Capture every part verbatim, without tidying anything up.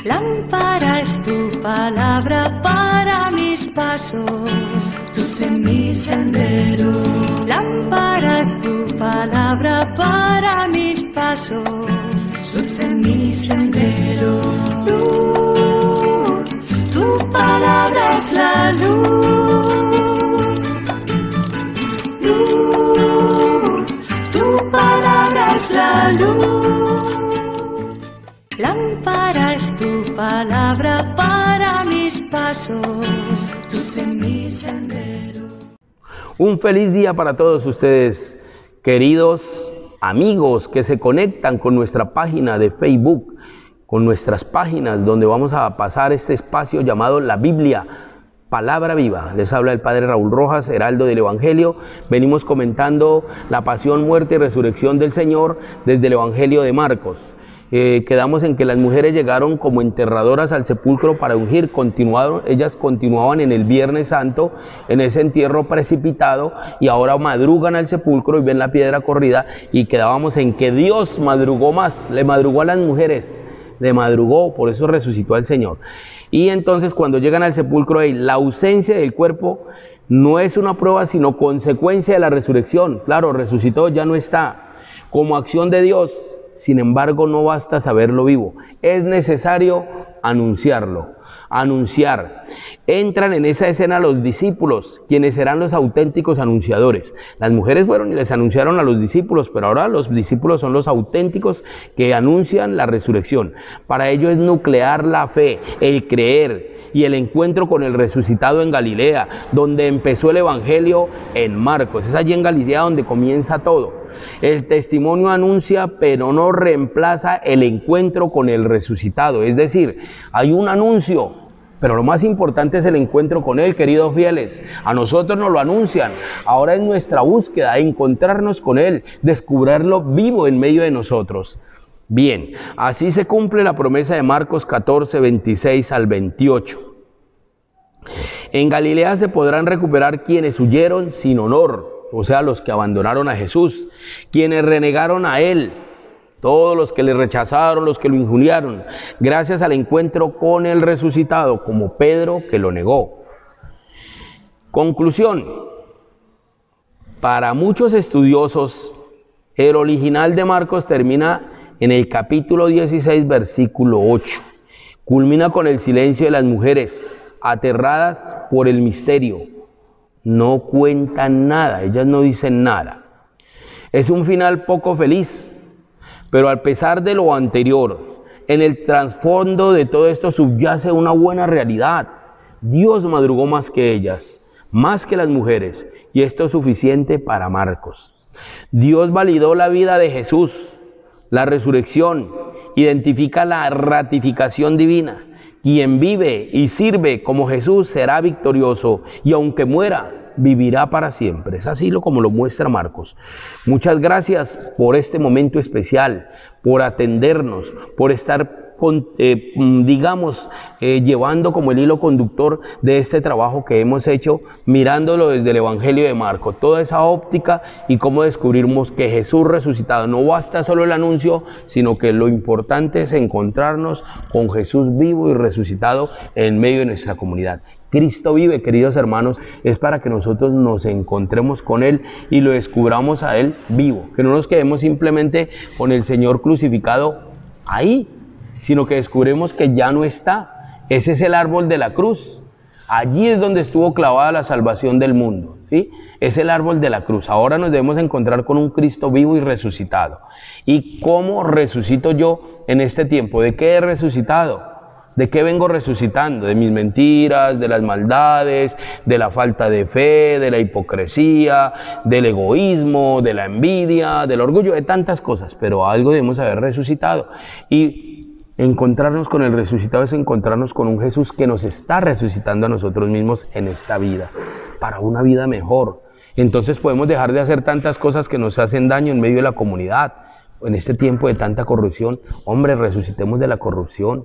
Lámpara es tu palabra para mis pasos, luz en mi sendero. Lámpara es tu palabra para mis pasos, luz en mi sendero. Luz, tu palabra es la luz. Luz, tu palabra es la luz. Lámpara es tu palabra para mis pasos, luz en mi sendero. Un feliz día para todos ustedes, queridos amigos que se conectan con nuestra página de Facebook, con nuestras páginas donde vamos a pasar este espacio llamado La Biblia, Palabra Viva. Les habla el Padre Raúl Rojas, heraldo del Evangelio. Venimos comentando la pasión, muerte y resurrección del Señor desde el Evangelio de Marcos. Eh, quedamos en que las mujeres llegaron como enterradoras al sepulcro para ungir, continuaron, ellas continuaban en el Viernes Santo, en ese entierro precipitado, y ahora madrugan al sepulcro y ven la piedra corrida, y quedábamos en que Dios madrugó más, le madrugó a las mujeres, le madrugó, por eso resucitó al Señor. Y entonces cuando llegan al sepulcro, la ausencia del cuerpo no es una prueba, sino consecuencia de la resurrección. Claro, resucitó, ya no está, como acción de Dios. Sin embargo, no basta saberlo vivo, es necesario anunciarlo, anunciar. Entran en esa escena los discípulos, quienes serán los auténticos anunciadores. Las mujeres fueron y les anunciaron a los discípulos, pero ahora los discípulos son los auténticos que anuncian la resurrección. Para ello es nuclear la fe, el creer y el encuentro con el resucitado en Galilea, donde empezó el Evangelio en Marcos. Es allí en Galilea donde comienza todo. El testimonio anuncia, pero no reemplaza el encuentro con el resucitado. Es decir, hay un anuncio, pero lo más importante es el encuentro con Él, queridos fieles. A nosotros nos lo anuncian. Ahora es nuestra búsqueda, encontrarnos con Él, descubrirlo vivo en medio de nosotros. Bien, así se cumple la promesa de Marcos catorce, veintiséis al veintiocho. En Galilea se podrán recuperar quienes huyeron sin honor, o sea, los que abandonaron a Jesús, quienes renegaron a Él, todos los que le rechazaron, los que lo injuriaron, gracias al encuentro con el resucitado, como Pedro que lo negó. Conclusión: para muchos estudiosos, el original de Marcos termina en el capítulo dieciséis, versículo ocho. Culmina con el silencio de las mujeres, aterradas por el misterio. No cuentan nada, ellas no dicen nada. Es un final poco feliz, pero a pesar de lo anterior, en el trasfondo de todo esto subyace una buena realidad. Dios madrugó más que ellas, más que las mujeres, y esto es suficiente para Marcos. Dios validó la vida de Jesús, la resurrección, identifica la ratificación divina. Quien vive y sirve como Jesús será victorioso, y aunque muera, vivirá para siempre. Es así lo como lo muestra Marcos. Muchas gracias por este momento especial, por atendernos, por estar con, eh, digamos, eh, llevando como el hilo conductor de este trabajo que hemos hecho, mirándolo desde el Evangelio de Marcos, toda esa óptica y cómo descubrimos que Jesús resucitado, no basta solo el anuncio, sino que lo importante es encontrarnos con Jesús vivo y resucitado en medio de nuestra comunidad. Cristo vive, queridos hermanos, es para que nosotros nos encontremos con Él y lo descubramos a Él vivo, que no nos quedemos simplemente con el Señor crucificado ahí, sino que descubrimos que ya no está. Ese es el árbol de la cruz. Allí es donde estuvo clavada la salvación del mundo, ¿sí? Es el árbol de la cruz. Ahora nos debemos encontrar con un Cristo vivo y resucitado. ¿Y cómo resucito yo en este tiempo? ¿De qué he resucitado? ¿De qué vengo resucitando? De mis mentiras, de las maldades, de la falta de fe, de la hipocresía, del egoísmo, de la envidia, del orgullo, de tantas cosas. Pero algo debemos haber resucitado. Y encontrarnos con el resucitado es encontrarnos con un Jesús que nos está resucitando a nosotros mismos en esta vida, para una vida mejor. Entonces podemos dejar de hacer tantas cosas que nos hacen daño en medio de la comunidad. En este tiempo de tanta corrupción, hombre, resucitemos de la corrupción.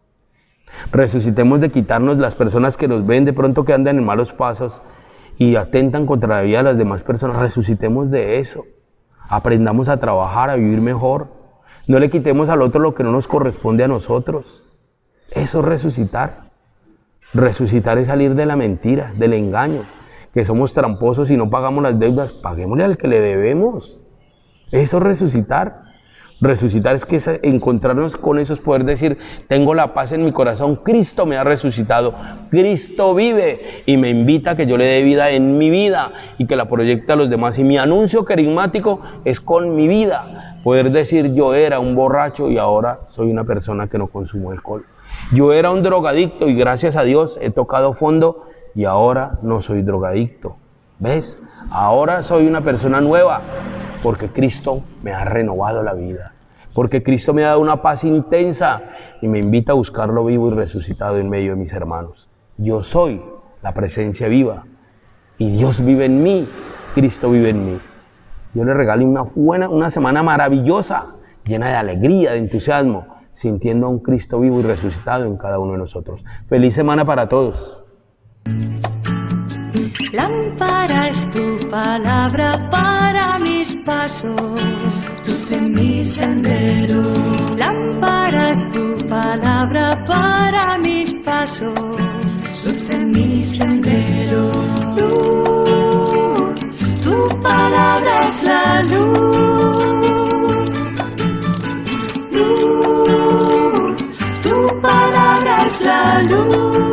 Resucitemos de quitarnos las personas que nos ven de pronto que andan en malos pasos y atentan contra la vida de las demás personas. Resucitemos de eso. Aprendamos a trabajar, a vivir mejor. No le quitemos al otro lo que no nos corresponde a nosotros. Eso es resucitar. Resucitar es salir de la mentira, del engaño, que somos tramposos y no pagamos las deudas. Paguémosle al que le debemos. Eso es resucitar. Resucitar es que es encontrarnos con eso, es poder decir, tengo la paz en mi corazón, Cristo me ha resucitado, Cristo vive y me invita a que yo le dé vida en mi vida y que la proyecte a los demás. Y mi anuncio carismático es con mi vida, poder decir, yo era un borracho y ahora soy una persona que no consumo alcohol. Yo era un drogadicto y gracias a Dios he tocado fondo y ahora no soy drogadicto. ¿Ves? Ahora soy una persona nueva. Porque Cristo me ha renovado la vida, porque Cristo me ha dado una paz intensa y me invita a buscarlo vivo y resucitado en medio de mis hermanos. Yo soy la presencia viva y Dios vive en mí, Cristo vive en mí. Yo le regalo una buena, una semana maravillosa, llena de alegría, de entusiasmo, sintiendo a un Cristo vivo y resucitado en cada uno de nosotros. Feliz semana para todos. Lámpara es tu palabra para mis pasos, luz en mi sendero. Lámpara es tu palabra para mis pasos, luz en mi sendero. Luz, tu palabra es la luz. Luz, tu palabra es la luz.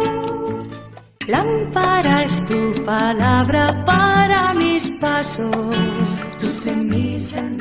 Lámpara es tu palabra para mis pasos, luz en mi sendero.